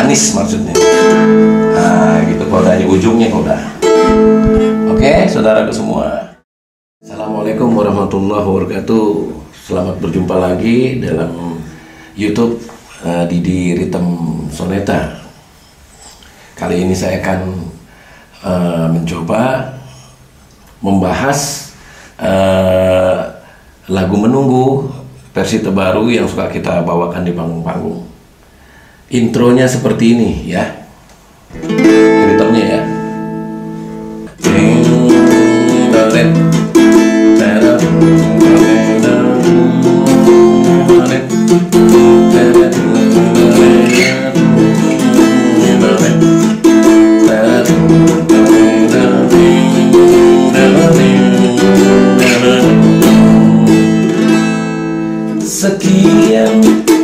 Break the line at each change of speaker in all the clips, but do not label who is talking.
manis maksudnya. Nah, gitu kodanya, ujungnya koda. Oke, saudaraku semua. Assalamualaikum warahmatullahi wabarakatuh. Selamat berjumpa lagi dalam YouTube Didi Rhythm Soneta. Kali ini saya akan mencoba membahas lagu Menunggu versi terbaru yang suka kita bawakan di panggung-panggung. Intronya seperti ini ya, ritmenya ya. Sekian.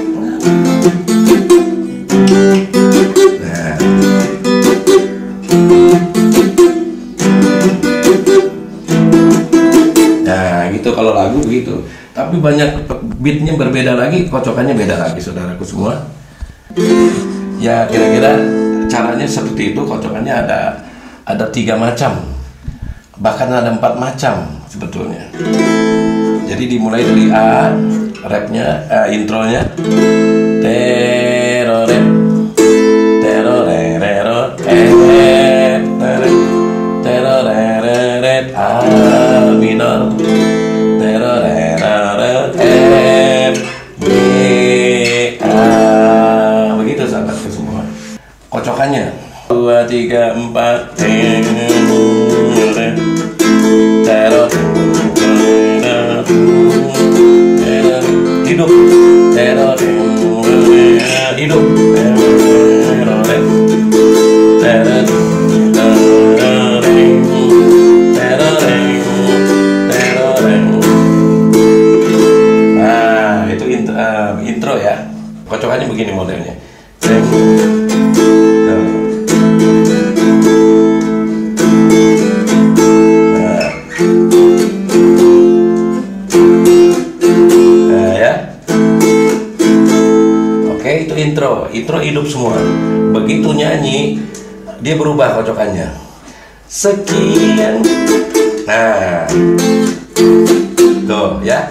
Nah, gitu kalau lagu begitu. Tapi banyak beatnya berbeda lagi, kocokannya beda lagi, saudaraku semua. Ya kira-kira caranya seperti itu. Kocokannya ada 3 macam, bahkan ada 4 macam sebetulnya. Jadi dimulai dari A, rapnya, intronya, teroret, terorerero, teroreret, A minor, terorerero, B, A, begitu sahabatku semua. Kocokannya 2, 3, 4, teror, hidup, teror, hidup, nah itu intro ya. Kocokannya begini modelnya. Itu intro hidup semua. Begitu nyanyi dia berubah kocokannya. Sekian. Nah, tuh ya.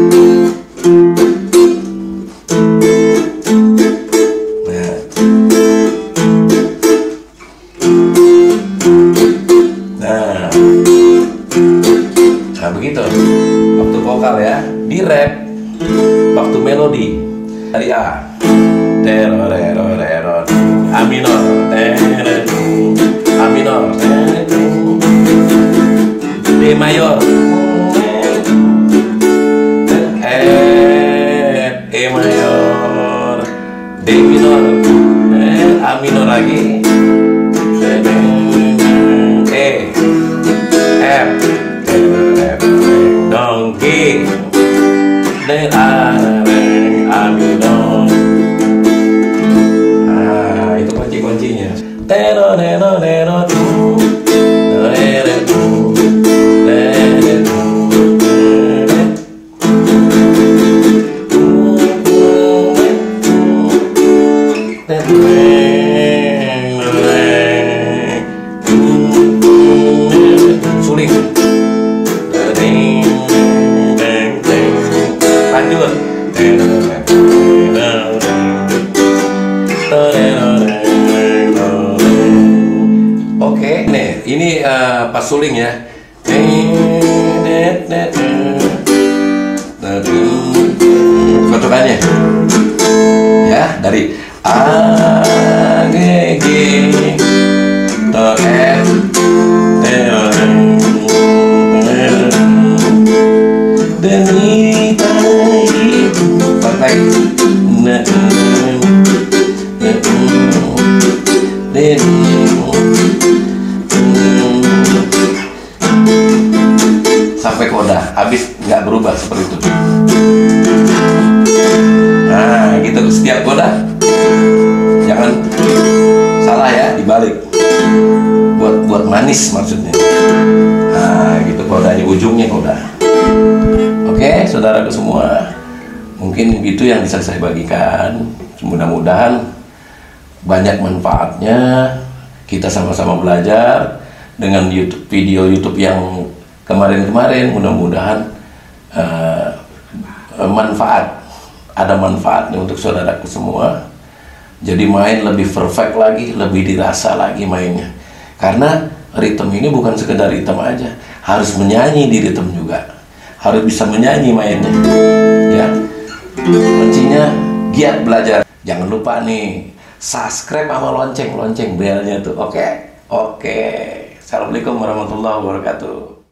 Nah begitu. Waktu vokal ya. Di rap, waktu melodi dari A. Terorerero, A minor, A minor, D mayor, E mayor, D minor, A minor lagi, E, F, dong G, D, A minor. Kuncinya terorerero suling lanjut ini pas suling ya. Kocokannya ya dari A, G, G, to F, demi itu perfect. Sampai koda habis, nggak berubah seperti itu. Nah gitu, setiap koda jangan salah ya, dibalik buat manis maksudnya. Nah gitu kodanya, ujungnya koda. Oke saudaraku semua, mungkin itu yang bisa saya bagikan. Mudah-mudahan banyak manfaatnya. Kita sama-sama belajar dengan video YouTube yang kemarin-kemarin. Mudah-mudahan ada manfaatnya untuk saudaraku semua. Jadi main lebih perfect lagi, lebih dirasa lagi mainnya. Karena ritme ini bukan sekedar ritme aja, harus menyanyi di ritme juga, harus bisa menyanyi mainnya. Ya, kuncinya giat belajar. Jangan lupa nih, subscribe sama lonceng belnya tuh. Oke. Assalamualaikum warahmatullahi wabarakatuh.